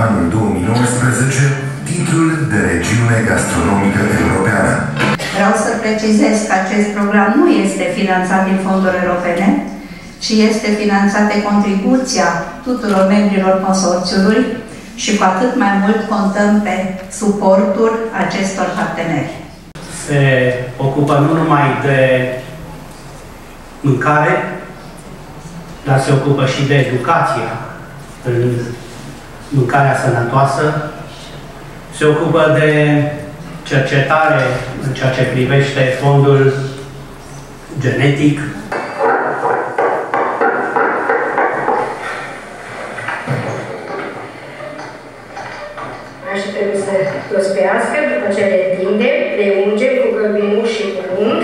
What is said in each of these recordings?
anul 2019 titlul de regiune gastronomică europeană. Vreau să precizez că acest program nu este finanțat din fonduri europene, ci este finanțat de contribuția tuturor membrilor consorțiului și cu atât mai mult contăm pe suportul acestor parteneri. Se ocupă nu numai de mâncare, dar se ocupă și de educația în mâncarea sănătoasă, se ocupă de cercetare în ceea ce privește fondul genetic. Așa trebuie să prospească, după ce le tinde, le ungem cu gălbenuș și cu unt.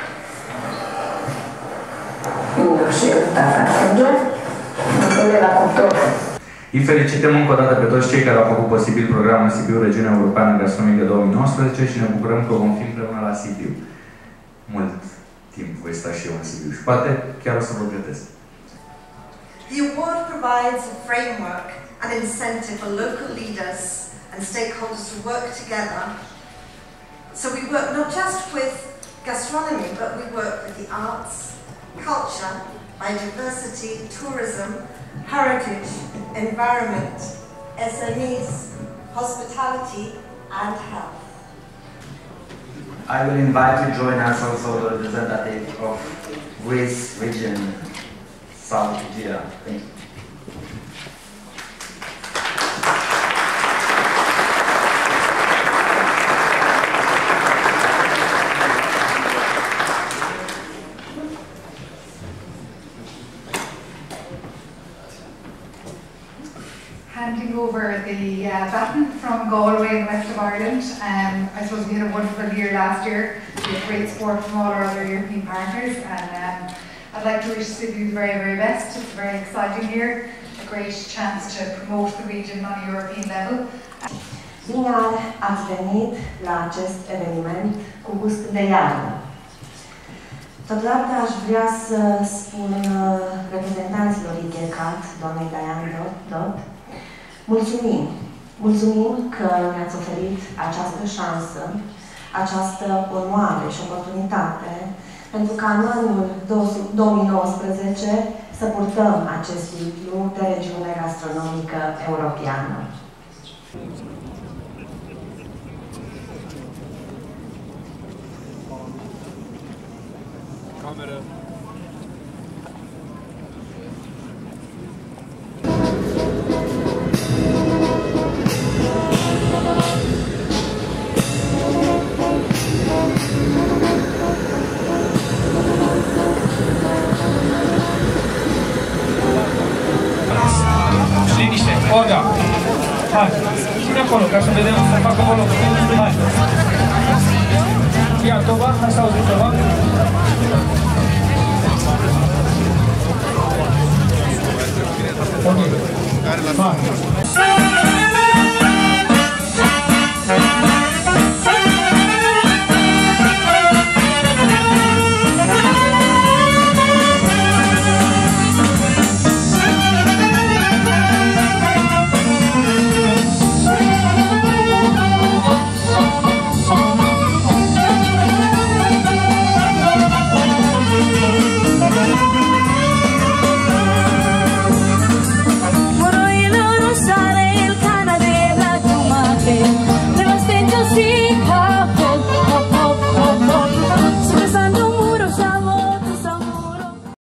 Și dacă ajunge, îl la cuptor. Îi felicităm încă o dată pe toți cei care au făcut posibil programul Sibiu, Regiunea Europeană Gastronomică 2019 și ne bucurăm că vom fi împreună la Sibiu. Mult timp voi sta și eu în Sibiu și poate chiar o să vă gătesc. The award provides a framework and incentive for local leaders and stakeholders to work together. So we work not just with gastronomy, but we work with the arts, culture, biodiversity, tourism, heritage, environment, SMEs, hospitality and health. I will invite to join us also the representative of Greece region, South Asia. Thank you. Handing over the baton from Galway and West of Ireland. I suppose we had a wonderful year last year. We had great support from all our other European partners, and I'd like to wish Sibiu the very, very best. It's a very exciting year, a great chance to promote the region on a European level. Bine ați venit la acest eveniment cu gust de iarnă. Totodată aș vrea să spun reprezentanților IGCAT, doamnei Diane Dot, mulțumim! Mulțumim că ne-ați oferit această șansă, această onoare și oportunitate pentru ca în anul 2019 să purtăm acest titlu de regiune gastronomică europeană. Camera. Liniște, Olga! Hai, ține acolo, ca să vedem să facă volumul.